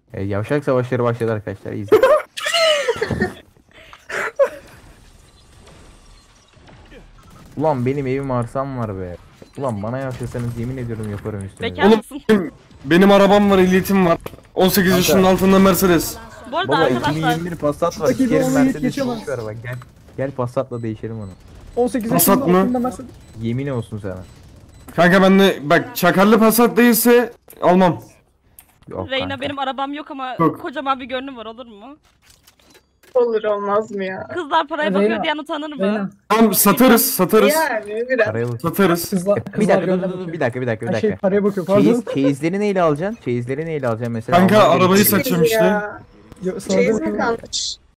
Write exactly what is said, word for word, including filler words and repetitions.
E, yavşak savaşları başladı arkadaşlar. İyi. Ulan benim evim arsam var be. Ulan bana yapıyorsanız yemin ediyorum yaparım üstüne. Bekar Oğlum mısın? benim, benim arabam var, ehliyetim var. on sekiz Kanka. yaşının altında Mercedes. Bu arada Baba arkadaşlar iki bin yirmi bir Passat var. Şuradaki bir Sikerim olayı Mercedes geçemez. boş ver bak gel. Gel Passat'la değişelim onu. on sekiz Passat yaşında mı? altında Mercedes. Yemin olsun sana. Kanka ben de bak çakarlı Passat değilse almam. Yok Reyna kanka. benim arabam yok ama Yok. kocaman bir görünüm var, olur mu? Olur olmaz mı ya? Kızlar paraya Reyna, bakıyor diyen utanır mı? Reyna. Tamam satarız satarız. Yani biraz. Paraya bak. Satarız. Kızlar, Bir kızlar dakika dur gönlüne dur dur bakıyor. bir dakika bir dakika bir Ha, şey dakika. paraya bakıyor pardon. Çeyiz, çeyizleri neyle alacaksın? Çeyizleri neyle alacaksın mesela? Kanka Alman arabayı gerekiyor. satacağım işte. Ya. Yo, sana Çeyiz mi bakıyorum. kalmış?